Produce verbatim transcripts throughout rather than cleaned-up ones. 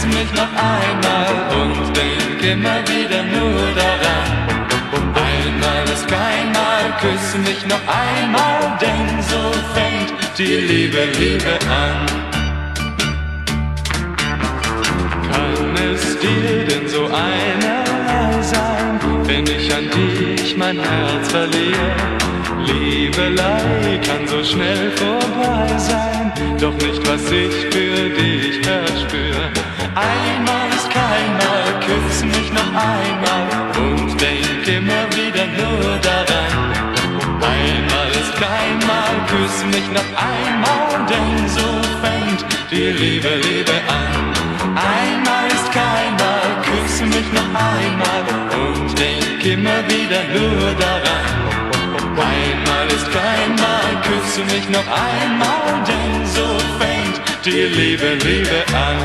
küss mich noch einmal und denk immer wieder nur daran. Einmal ist keinmal, küss mich noch einmal, denn so fängt die Liebe, Liebe an. Kann es dir denn so einerlei sein, wenn ich an dich mein Herz verliere? Liebelei kann so schnell vorbei sein, doch nicht, was ich für dich verspür. Einmal ist keinmal, küss mich noch einmal und denk immer wieder nur daran. Einmal ist keinmal, küss mich noch einmal, denn so fängt die Liebe, Liebe an. Einmal ist keinmal, küss mich noch einmal und denk immer wieder nur daran. Einmal ist keinmal, küss mich noch einmal, denn so fängt die Liebe, Liebe an.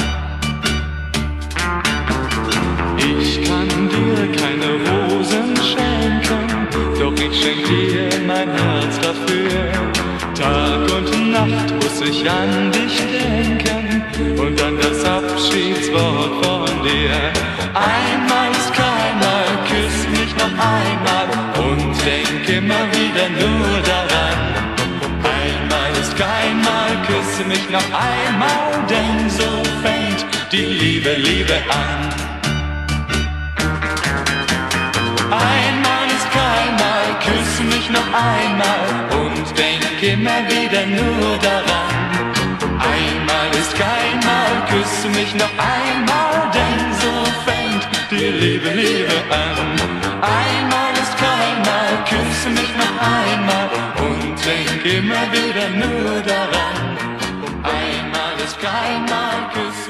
Ich kann dir keine Rosen schenken, doch ich schenk dir mein Herz dafür. Tag und Nacht muss ich an dich denken und an das Abschiedswort von dir. Einmal ist keinmal, küss mich noch einmal und denk immer wieder nur daran. Einmal ist keinmal, küss mich noch einmal, denn so fängt die Liebe, Liebe an. Einmal ist keinmal, küss mich noch einmal und denk immer wieder nur daran. Einmal ist keinmal, küss mich noch einmal, denn so fängt die Liebe, Liebe an. Einmal ist keinmal, küss mich noch einmal und denk immer wieder nur daran. Einmal ist keinmal, küss